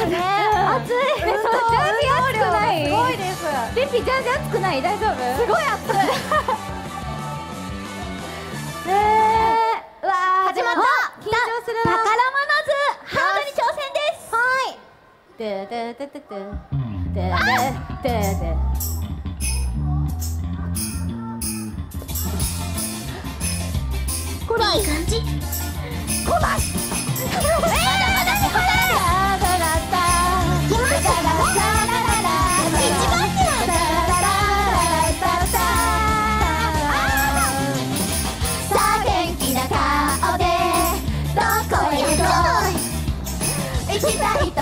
ね。 熱い。ジャージ熱くない？ すごいです。 リッピージャージ熱くない？大丈夫？ すごい熱い。 うわー、 始まった。 緊張するわ。 宝物図ハードに挑戦です。はい。 でででででででで。 来ない。いい感じ。来ない。まだまだここからです。行きたいと思うところへ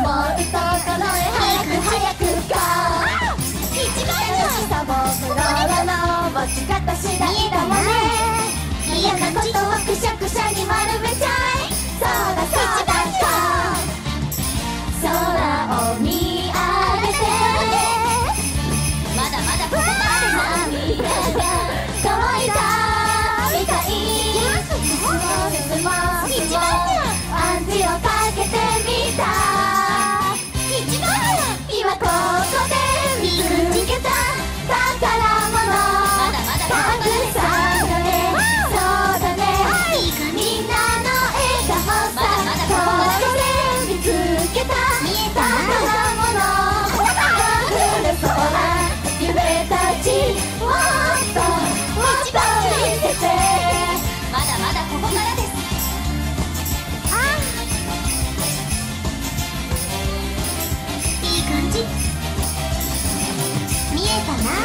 早く早くゴー。一番楽しさもフローの持ち方次第だもんね。嫌なことをくしゃくしゃに丸めちゃえ。そうだそうだ空を見上げてまだまだここからで涙が乾いたみたい。進もう一番暗示をかけてみた。一番今ここで見つけた宝物。まだまだたくさんだね。そうだね。みんなの笑顔さ。ここで見つけた宝物。溢れそうな夢たちもっともっと見せて。まだまだここからです。いい感じ。見えたな。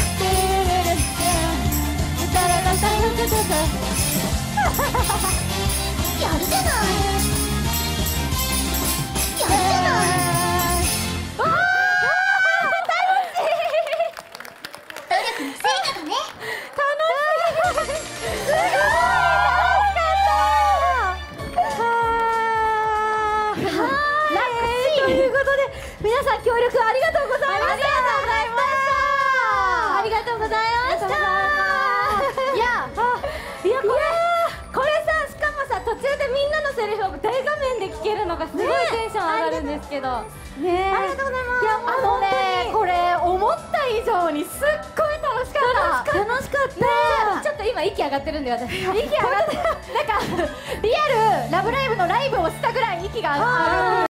やるじゃない。やるじゃない。わあ、楽しい。努力の成果だね。楽しい。すごい楽しかった。 ということで皆さん協力ありがとうございました。ありがとうございました。いやこれさ、しかもさ途中でみんなのセリフを大画面で聞けるのがすごいテンション上がるんですけどね。 ありがとうございます。 いやもうね、これ思った以上にすっごい楽しかった。楽しかった。ちょっと今息上がってるんで私。息上がってなんかリアルラブライブのライブをしたぐらい息が上がる。